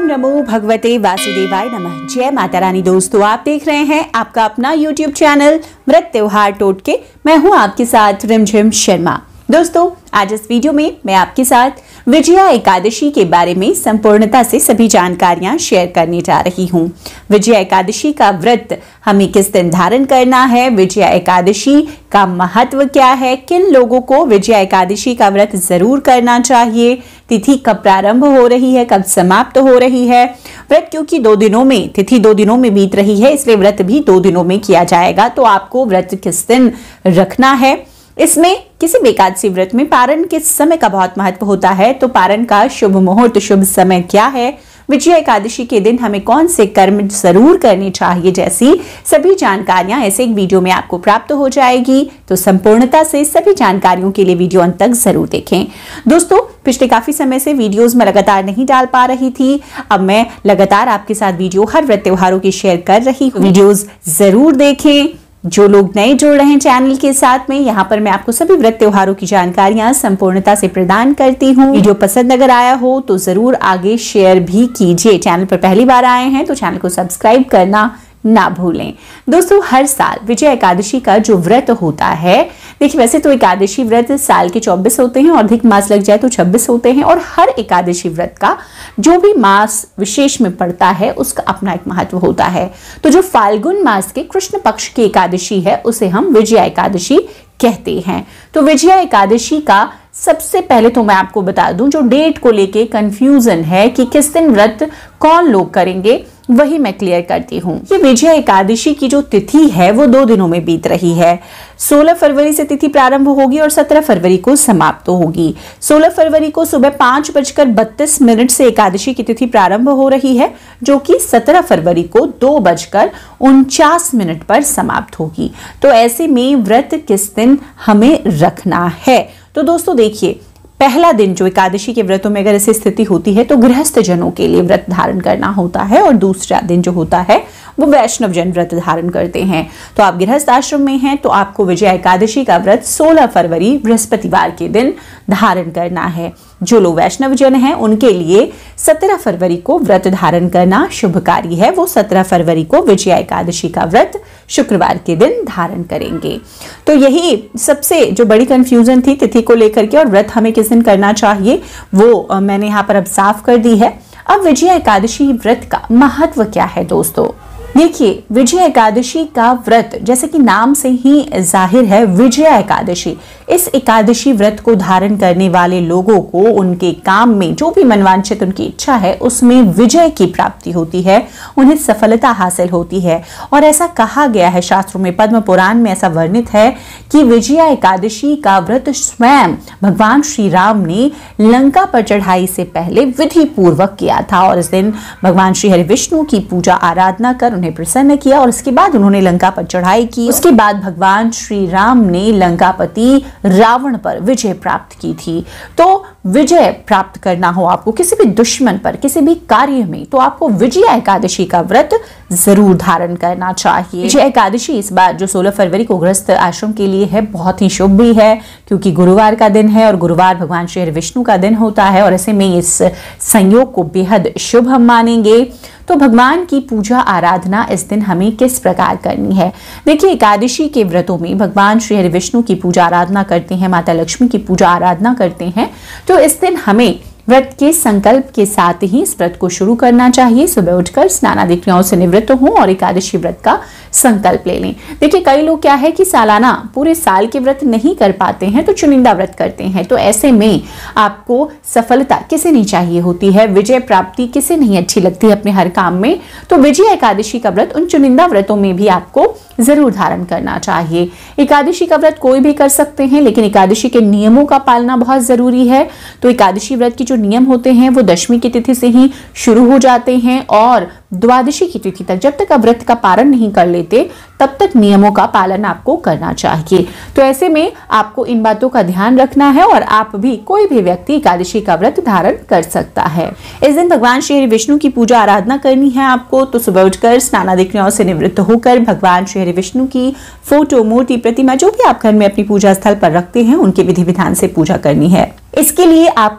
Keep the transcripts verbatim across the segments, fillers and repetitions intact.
नमो भगवते वासुदेवाय नमः। जय माता रानी। दोस्तों, आप देख रहे हैं आपका अपना यूट्यूब चैनल व्रत त्योहार टोटके। मैं हूं आपके साथ रिमझिम शर्मा। दोस्तों, आज इस वीडियो में मैं आपके साथ विजया एकादशी के बारे में संपूर्णता से सभी जानकारियां शेयर करने जा रही हूं। विजया एकादशी का व्रत हमें किस दिन धारण करना है, विजया एकादशी का महत्व क्या है, किन लोगों को विजया एकादशी का व्रत जरूर करना चाहिए, तिथि कब प्रारंभ हो रही है, कब समाप्त हो रही है। व्रत क्योंकि दो दिनों में तिथि दो दिनों में बीत रही है, इसलिए व्रत भी दो दिनों में किया जाएगा। तो आपको व्रत किस दिन रखना है, इसमें किसी भी एकादशी व्रत में पारण के समय का बहुत महत्व होता है। तो पारण का शुभ मुहूर्त, शुभ समय क्या है, विजया एकादशी के दिन हमें कौन से कर्म जरूर करने चाहिए, जैसी सभी जानकारियां ऐसे एक वीडियो में आपको प्राप्त हो जाएगी। तो संपूर्णता से सभी जानकारियों के लिए वीडियो अंत तक जरूर देखें। दोस्तों, पिछले काफी समय से वीडियोस में लगातार नहीं डाल पा रही थी, अब मैं लगातार आपके साथ वीडियो हर व्रत त्योहारों की शेयर कर रही हूँ। वीडियोस जरूर देखें। जो लोग नए जुड़ रहे हैं चैनल के साथ में, यहाँ पर मैं आपको सभी व्रत त्योहारों की जानकारियां संपूर्णता से प्रदान करती हूँ। वीडियो पसंद अगर आया हो तो जरूर आगे शेयर भी कीजिए। चैनल पर पहली बार आए हैं तो चैनल को सब्सक्राइब करना ना भूलें। दोस्तों, हर साल विजया एकादशी का जो व्रत होता है, देखिए वैसे तो एकादशी व्रत साल के चौबीस होते हैं और अधिक मास लग जाए तो छब्बीस होते हैं, और हर एकादशी व्रत का जो भी मास विशेष में पड़ता है उसका अपना एक महत्व होता है। तो जो फाल्गुन मास के कृष्ण पक्ष की एकादशी है उसे हम विजया एकादशी कहते हैं। तो विजया एकादशी का सबसे पहले तो मैं आपको बता दूं, जो डेट को लेके कंफ्यूजन है कि किस दिन व्रत कौन लोग करेंगे, वही मैं क्लियर करती हूँ। ये विजया एकादशी की जो तिथि है वो दो दिनों में बीत रही है। सोलह फरवरी से तिथि प्रारंभ होगी और सत्रह फरवरी को समाप्त होगी। सोलह फरवरी को सुबह पांच बजकर बत्तीस मिनट से एकादशी की तिथि प्रारंभ हो रही है, जो कि सत्रह फरवरी को दो बजकर उनचास मिनट पर समाप्त होगी। तो ऐसे में व्रत किस दिन हमें रखना है, तो दोस्तों देखिए, पहला दिन जो एकादशी के व्रतों में अगर ऐसी स्थिति होती है तो गृहस्थ जनों के लिए व्रत धारण करना होता है, और दूसरा दिन जो होता है वो वैष्णव जन व्रत धारण करते हैं। तो आप गृहस्थ आश्रम में हैं तो आपको विजया एकादशी का व्रत सोलह फरवरी बृहस्पतिवार के दिन धारण करना है। जो लोग वैष्णव जन हैं उनके लिए सत्रह फरवरी को व्रत धारण करना शुभकारी है। वो सत्रह फरवरी को विजया एकादशी का व्रत शुक्रवार के दिन धारण करेंगे। तो यही सबसे जो बड़ी कंफ्यूजन थी तिथि को लेकर के और व्रत हमें किस दिन करना चाहिए, वो मैंने यहाँ पर अब साफ कर दी है। अब विजया एकादशी व्रत का महत्व क्या है दोस्तों, देखिए विजया एकादशी का व्रत जैसे कि नाम से ही जाहिर है, विजया एकादशी, इस एकादशी व्रत को धारण करने वाले लोगों को उनके काम में जो भी मनवांछित उनकी इच्छा है उसमें विजय की प्राप्ति होती है, उन्हें सफलता हासिल होती है। और ऐसा कहा गया है शास्त्रों में, पद्म पुराण में ऐसा वर्णित है कि विजया एकादशी का व्रत स्वयं भगवान श्री राम ने लंका पर चढ़ाई से पहले विधि पूर्वक किया था, और इस दिन भगवान श्री हरि विष्णु की पूजा आराधना कर उन्हें प्रसन्न किया और उसके बाद उन्होंने लंका पर चढ़ाई की। उसके बाद भगवान श्री राम ने लंकापति रावण पर विजय प्राप्त की थी। तो विजय प्राप्त करना हो आपको किसी भी दुश्मन पर, किसी भी कार्य में, तो आपको विजया एकादशी का व्रत जरूर धारण करना चाहिए। विजया एकादशी इस बार जो सोलह फरवरी को गृहस्थ आश्रम के लिए है बहुत ही शुभ भी है, क्योंकि गुरुवार का दिन है और गुरुवार भगवान श्री हरि विष्णु का दिन होता है, और ऐसे में इस संयोग को बेहद शुभ हम मानेंगे। तो भगवान की पूजा आराधना इस दिन हमें किस प्रकार करनी है, देखिए एकादशी के व्रतों में भगवान श्री हरि विष्णु की पूजा आराधना करते हैं, माता लक्ष्मी की पूजा आराधना करते हैं। तो इस दिन हमें व्रत के संकल्प के साथ ही इस व्रत को शुरू करना चाहिए। सुबह उठकर स्नानादि क्रियाओं से निवृत्त हों और एकादशी व्रत का संकल्प ले लें। देखिए कई लोग क्या है कि सालाना पूरे साल के व्रत नहीं कर पाते हैं तो चुनिंदा व्रत करते हैं। तो ऐसे में आपको सफलता किसे नहीं चाहिए होती है, विजय प्राप्ति किसे नहीं अच्छी लगती है अपने हर काम में। तो विजया एकादशी का व्रत उन चुनिंदा व्रतों में भी आपको जरूर धारण करना चाहिए। एकादशी का व्रत कोई भी कर सकते हैं, लेकिन एकादशी के नियमों का पालना बहुत जरूरी है। तो एकादशी व्रत की जो नियम होते हैं वो दशमी की तिथि से ही शुरू हो जाते हैं और द्वादशी की तिथि तक, जब तक आप व्रत का पारण नहीं कर लेते तब तक नियमों का पालन आपको करना चाहिए। तो ऐसे में आपको इन बातों का ध्यान रखना है और आप भी, कोई भी व्यक्ति एकादशी का व्रत धारण कर सकता है। इस दिन भगवान श्री हरि विष्णु की पूजा आराधना करनी है आपको। तो सुबह उठकर स्नानादि क्रियाओं से निवृत्त होकर भगवान श्री हरि विष्णु की फोटो, मूर्ति, प्रतिमा जो भी आप घर में अपनी पूजा स्थल पर रखते हैं उनके विधि विधान से पूजा करनी है। इसके लिए आपको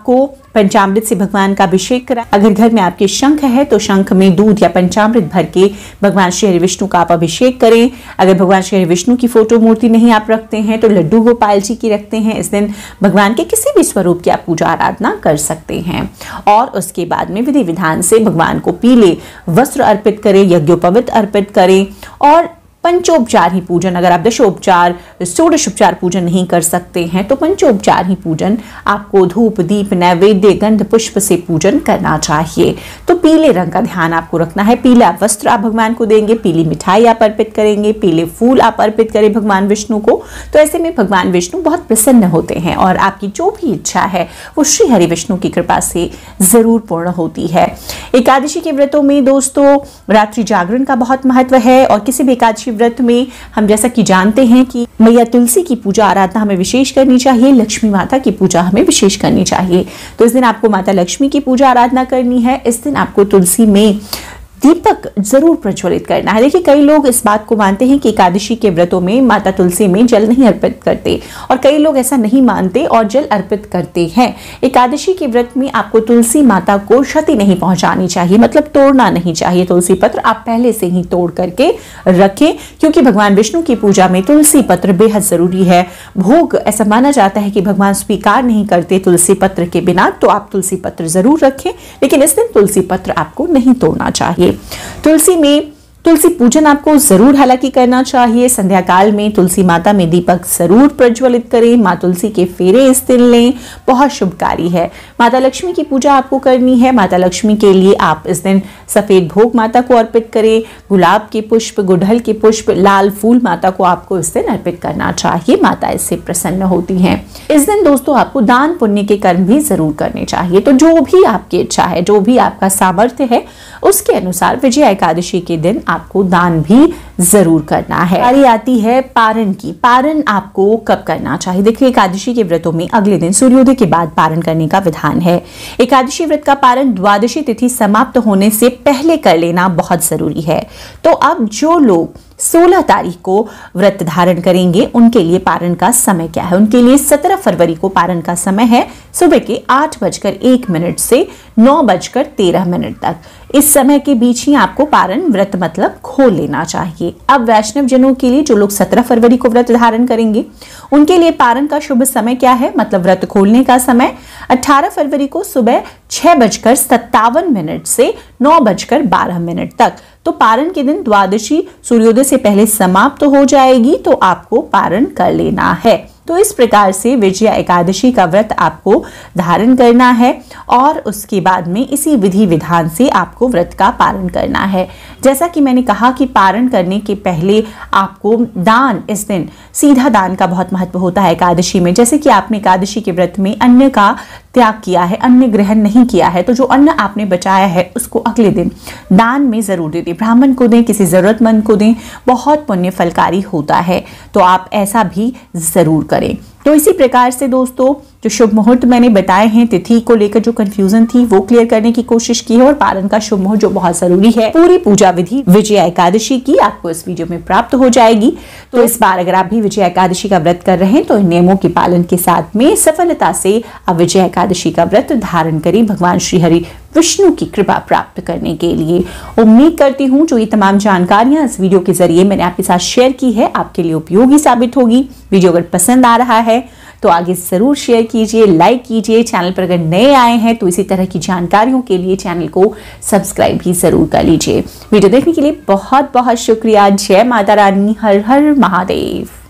पंचामृत से भगवान का अभिषेक करें। अगर घर में आपके शंख है तो शंख में दूध या पंचामृत भर के भगवान श्री हरि विष्णु का आप अभिषेक करें। अगर भगवान श्री हरि विष्णु की फोटो मूर्ति नहीं आप रखते हैं तो लड्डू गोपाल जी की रखते हैं। इस दिन भगवान के किसी भी स्वरूप की आप पूजा आराधना कर सकते हैं। और उसके बाद में विधि विधान से भगवान को पीले वस्त्र अर्पित करें, यज्ञोपवीत अर्पित करें और पंचोपचार ही पूजन, अगर आप दशोपचार षोडशोपचार पूजन नहीं कर सकते हैं तो पंचोपचार ही पूजन आपको धूप दीप नैवेद्य गंध पुष्प से पूजन करना चाहिए। तो पीले रंग का ध्यान आपको रखना है। पीला वस्त्र आप भगवान को देंगे, पीली मिठाई आप अर्पित करेंगे, पीले फूल आप अर्पित करें भगवान विष्णु को। तो ऐसे में भगवान विष्णु बहुत प्रसन्न होते हैं और आपकी जो भी इच्छा है वो श्री हरि विष्णु की कृपा से जरूर पूर्ण होती है। एकादशी के व्रतों में दोस्तों रात्रि जागरण का बहुत महत्व है और किसी भी एकादशी व्रत में हम जैसा कि जानते हैं कि मैया तुलसी की पूजा आराधना हमें विशेष करनी चाहिए, लक्ष्मी माता की पूजा हमें विशेष करनी चाहिए। तो इस दिन आपको माता लक्ष्मी की पूजा आराधना करनी है। इस दिन आपको तुलसी में दीपक जरूर प्रज्वलित करना है। देखिए कई लोग इस बात को मानते हैं कि एकादशी के व्रतों में माता तुलसी में जल नहीं अर्पित करते और कई लोग ऐसा नहीं मानते और जल अर्पित करते हैं। एकादशी के व्रत में आपको तुलसी माता को क्षति नहीं पहुंचानी चाहिए, मतलब तोड़ना नहीं चाहिए। तुलसी पत्र आप पहले से ही तोड़ करके रखें क्योंकि भगवान विष्णु की पूजा में तुलसी पत्र बेहद जरूरी है। भोग ऐसा माना जाता है कि भगवान स्वीकार नहीं करते तुलसी पत्र के बिना, तो आप तुलसी पत्र जरूर रखें, लेकिन इस दिन तुलसी पत्र आपको नहीं तोड़ना चाहिए। तुलसी में तुलसी पूजन आपको जरूर हालांकि करना चाहिए। संध्या काल में तुलसी माता में दीपक जरूर प्रज्वलित करें। माँ तुलसी के फेरे इस दिन लें, बहुत शुभकारी है। माता लक्ष्मी की पूजा आपको करनी है। माता लक्ष्मी के लिए आप इस दिन सफेद भोग माता को अर्पित करें। गुलाब के पुष्प, गुड़हल के पुष्प, लाल फूल माता को आपको इस दिन अर्पित करना चाहिए। माता इससे प्रसन्न होती हैं। इस दिन दोस्तों आपको दान पुण्य के कर्म भी जरूर करने चाहिए। तो जो भी आपकी इच्छा है, जो भी आपका सामर्थ्य है, उसके अनुसार विजया एकादशी के दिन आपको दान भी जरूर करना है। बारी आती है पारण की। पारण आपको कब करना चाहिए? देखिए एकादशी के व्रतों में अगले दिन सूर्योदय के बाद पारण करने का विधान है। एकादशी व्रत का पारण द्वादशी तिथि समाप्त होने से पहले कर लेना बहुत जरूरी है। तो अब जो लोग सोलह तारीख को व्रत धारण करेंगे उनके लिए पारण का समय क्या है? उनके लिए सत्रह फरवरी को पारण का समय है सुबह के आठ बजकर एक मिनट से नौ बजकर तेरह मिनट तक। इस समय के बीच ही आपको पारण व्रत मतलब खोल लेना चाहिए। अब वैष्णव जनों के लिए जो लोग सत्रह फरवरी को व्रत धारण करेंगे उनके लिए पारण का शुभ समय क्या है, मतलब व्रत खोलने का समय अठारह फरवरी को सुबह छह बजकर सत्तावन मिनट से नौ बजकर बारह मिनट तक। तो पारण के दिन द्वादशी सूर्योदय से पहले समाप्त हो जाएगी, तो आपको पारण कर लेना है। तो इस प्रकार से विजया एकादशी का व्रत आपको धारण करना है और उसके बाद में इसी विधि विधान से आपको व्रत का पारण करना है। जैसा कि मैंने कहा कि पारण करने के पहले आपको दान, इस दिन सीधा दान का बहुत महत्व होता है एकादशी में। जैसे कि आपने एकादशी के व्रत में अन्न का त्याग किया है, अन्न ग्रहण नहीं किया है, तो जो अन्न आपने बचाया है उसको अगले दिन दान में जरूर दे दें, ब्राह्मण को दें, किसी जरूरतमंद को दें, बहुत पुण्य फलकारी होता है। तो आप ऐसा भी जरूर करें। तो इसी प्रकार से दोस्तों जो शुभ मुहूर्त मैंने बताए हैं, तिथि को लेकर जो कंफ्यूजन थी वो क्लियर करने की कोशिश की है और पारण का शुभ मुहूर्त जो बहुत जरूरी है, पूरी पूजा विधि विजया एकादशी की आपको इस वीडियो में प्राप्त हो जाएगी। तो इस बार अगर आप भी विजया एकादशी का व्रत कर रहे हैं तो इन नियमों के पालन के साथ में सफलता से आप विजया एकादशी का व्रत धारण करें भगवान श्री हरि विष्णु की कृपा प्राप्त करने के लिए। उम्मीद करती हूँ जो ये तमाम जानकारियां इस वीडियो के जरिए मैंने आपके साथ शेयर की है आपके लिए उपयोगी साबित होगी। वीडियो अगर पसंद आ रहा है तो आगे जरूर शेयर कीजिए, लाइक कीजिए। चैनल पर अगर नए आए हैं तो इसी तरह की जानकारियों के लिए चैनल को सब्सक्राइब भी जरूर कर लीजिए। वीडियो देखने के लिए बहुत बहुत शुक्रिया। जय माता रानी, हर हर महादेव।